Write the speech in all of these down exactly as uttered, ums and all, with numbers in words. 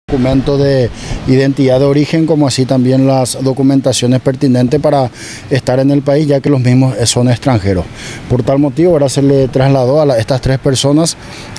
documento de identidad de origen, como así también las documentaciones pertinentes para estar en el país, ya que los mismos son extranjeros. Por tal motivo, ahora se le trasladó a la, estas tres personas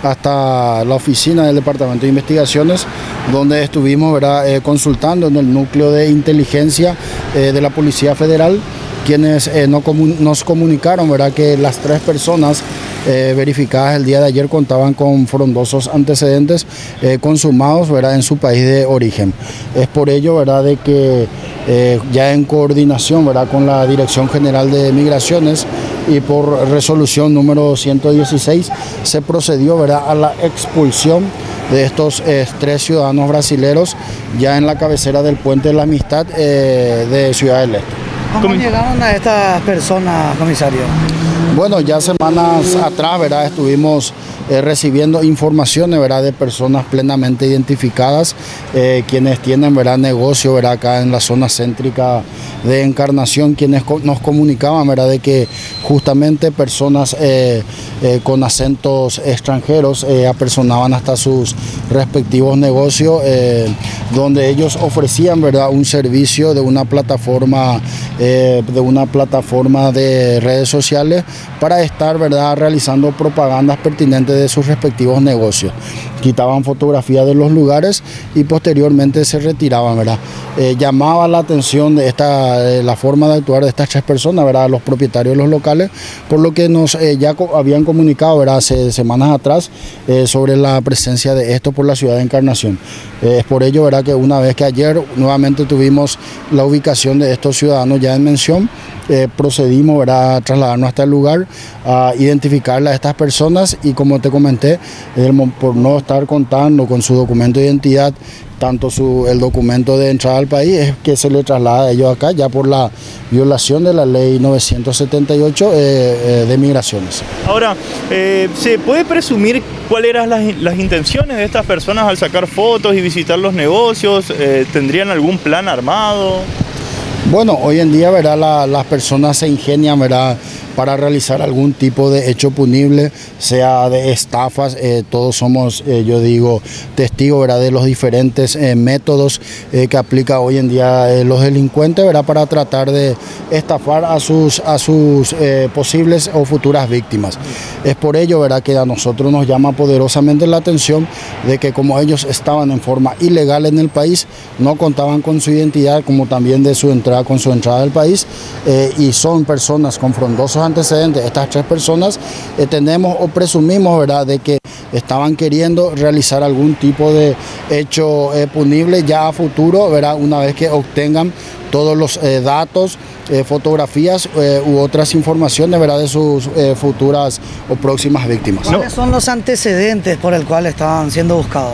hasta la oficina del Departamento de Investigaciones, donde estuvimos ¿verdad? Eh, consultando en el núcleo de inteligencia eh, de la Policía Federal, quienes eh, no comun nos comunicaron ¿verdad? que las tres personas eh, verificadas el día de ayer contaban con frondosos antecedentes eh, consumados ¿verdad? en su país de origen. Es por ello ¿verdad? de que eh, ya en coordinación ¿verdad? con la Dirección General de Migraciones y por resolución número ciento dieciséis se procedió ¿verdad? a la expulsión de estos eh, tres ciudadanos brasileros ya en la cabecera del Puente de la Amistad eh, de Ciudad del Este. ¿Cómo llegaron a estas personas, comisario? Bueno, ya semanas atrás, ¿verdad? Estuvimos eh, recibiendo informaciones, ¿verdad? De personas plenamente identificadas, eh, quienes tienen, ¿verdad? Negocio, ¿verdad? Acá en la zona céntrica de Encarnación, quienes co nos comunicaban, ¿verdad? De que justamente personas eh, eh, con acentos extranjeros eh, apersonaban hasta sus respectivos negocios, eh, donde ellos ofrecían, ¿verdad? Un servicio de una plataforma, eh, de una plataforma de redes sociales para estar ¿verdad? realizando propagandas pertinentes de sus respectivos negocios. Quitaban fotografías de los lugares y posteriormente se retiraban. ¿verdad? Eh, llamaba la atención de esta, eh, la forma de actuar de estas tres personas, ¿verdad? Los propietarios de los locales, por lo que nos eh, ya co habían comunicado ¿verdad? hace semanas atrás eh, sobre la presencia de esto por la ciudad de Encarnación. Eh, es por ello ¿verdad? que una vez que ayer nuevamente tuvimos la ubicación de estos ciudadanos ya en mención, Eh, procedimos ¿verdad? a trasladarnos hasta el lugar, a identificar a estas personas y como te comenté, el, por no estar contando con su documento de identidad, tanto su, el documento de entrada al país, es que se le traslada a ellos acá ya por la violación de la ley novecientos setenta y ocho eh, eh, de migraciones. Ahora, eh, ¿se puede presumir cuáles eran las, las intenciones de estas personas al sacar fotos y visitar los negocios? Eh, ¿Tendrían algún plan armado? Bueno, hoy en día ¿verdad? La, las personas se ingenian ¿verdad? para realizar algún tipo de hecho punible, sea de estafas, eh, todos somos, eh, yo digo, testigos ¿verdad? de los diferentes eh, métodos eh, que aplica hoy en día eh, los delincuentes ¿verdad? para tratar de estafar a sus, a sus eh, posibles o futuras víctimas. Es por ello ¿verdad? que a nosotros nos llama poderosamente la atención de que como ellos estaban en forma ilegal en el país, no contaban con su identidad como también de su entrada con su entrada al país eh, y son personas con frondosos antecedentes. Estas tres personas eh, tenemos o presumimos ¿verdad? de que estaban queriendo realizar algún tipo de hecho eh, punible ya a futuro, ¿verdad? Una vez que obtengan todos los eh, datos, eh, fotografías eh, u otras informaciones ¿verdad? de sus eh, futuras o próximas víctimas. ¿Cuáles son los antecedentes por el cual estaban siendo buscados?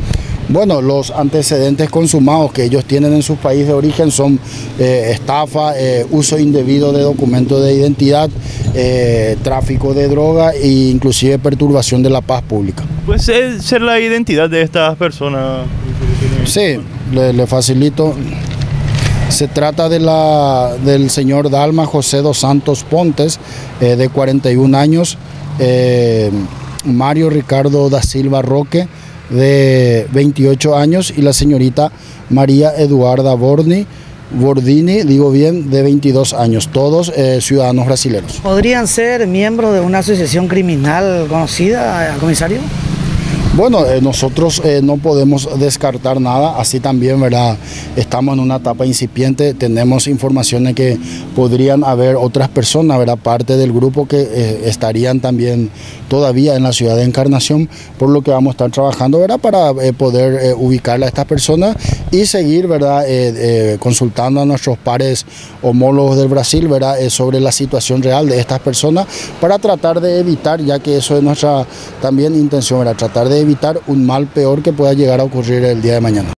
Bueno, los antecedentes consumados que ellos tienen en su país de origen son eh, estafa, eh, uso indebido de documentos de identidad, eh, tráfico de droga e inclusive perturbación de la paz pública. ¿Puede ser la identidad de estas personas? Sí, le, le facilito. Se trata de la, del señor Dalma José dos Santos Pontes, eh, de cuarenta y un años, eh, Mario Ricardo da Silva Roque, de veintiocho años, y la señorita María Eduarda Borni, Bordini, digo bien, de veintidós años, todos eh, ciudadanos brasileños. ¿Podrían ser miembros de una asociación criminal conocida, comisario? Bueno, eh, nosotros eh, no podemos descartar nada, así también, ¿verdad? Estamos en una etapa incipiente, tenemos informaciones que podrían haber otras personas, ¿verdad? Parte del grupo que eh, estarían también todavía en la ciudad de Encarnación, por lo que vamos a estar trabajando, ¿verdad? Para eh, poder eh, ubicar a estas personas y seguir, ¿verdad? Eh, eh, consultando a nuestros pares homólogos del Brasil, ¿verdad? Eh, sobre la situación real de estas personas para tratar de evitar, ya que eso es nuestra también intención, ¿verdad? Tratar de evitar un mal peor que pueda llegar a ocurrir el día de mañana.